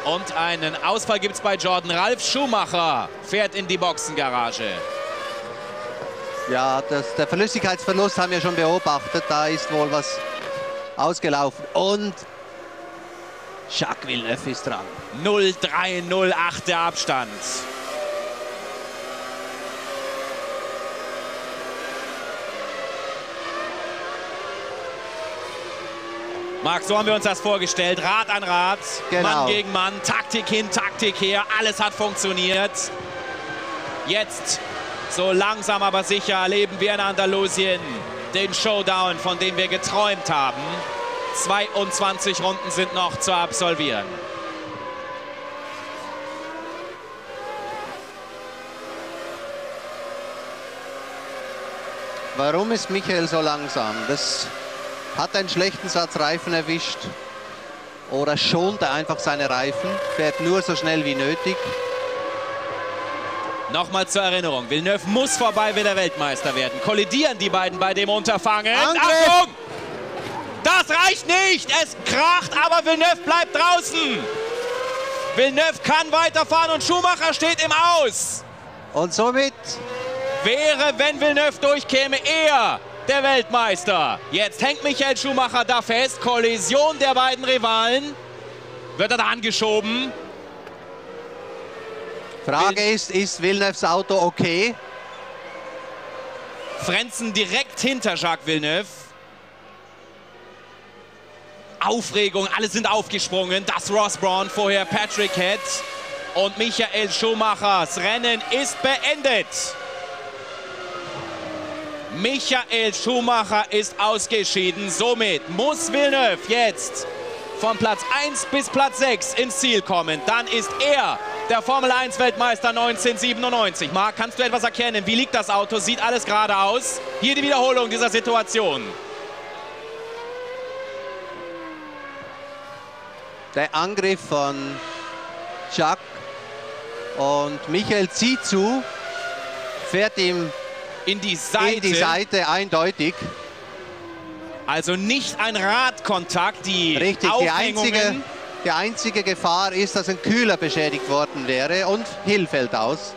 Und einen Ausfall gibt es bei Jordan. Ralf Schumacher fährt in die Boxengarage. Ja, der Flüssigkeitsverlust haben wir schon beobachtet. Da ist wohl was ausgelaufen. Und Jacques Villeneuve ist dran. 0,308 der Abstand. Marc, so haben wir uns das vorgestellt. Rad an Rad, genau. Mann gegen Mann, Taktik hin, Taktik her. Alles hat funktioniert. Jetzt, so langsam aber sicher, erleben wir in Andalusien den Showdown, von dem wir geträumt haben. 22 Runden sind noch zu absolvieren. Warum ist Michael so langsam? Das hat einen schlechten Satz Reifen erwischt. Oder schont er einfach seine Reifen? Fährt nur so schnell wie nötig. Nochmal zur Erinnerung, Villeneuve muss vorbei, will er Weltmeister werden. Kollidieren die beiden bei dem Unterfangen. Angriff! Achtung! Das reicht nicht! Es kracht, aber Villeneuve bleibt draußen. Villeneuve kann weiterfahren und Schumacher steht im Aus. Und somit Wäre, wenn Villeneuve durchkäme, er der Weltmeister. Jetzt hängt Michael Schumacher da fest. Kollision der beiden Rivalen. Wird er da angeschoben? Frage ist Villeneuves Auto okay? Frentzen direkt hinter Jacques Villeneuve. Aufregung, alle sind aufgesprungen. Das Ross Brawn, vorher Patrick Head. Und Michael Schumachers Rennen ist beendet. Michael Schumacher ist ausgeschieden. Somit muss Villeneuve jetzt von Platz 1 bis Platz 6 ins Ziel kommen. Dann ist er der Formel-1-Weltmeister 1997. Marc, kannst du etwas erkennen? Wie liegt das Auto? Sieht alles gerade aus? Hier die Wiederholung dieser Situation. Der Angriff von Jacques und Michael zieht zu, fährt ihm in die Seite eindeutig. Also nicht ein Radkontakt, die richtig, die einzige Gefahr ist, dass ein Kühler beschädigt worden wäre und Hill fällt aus.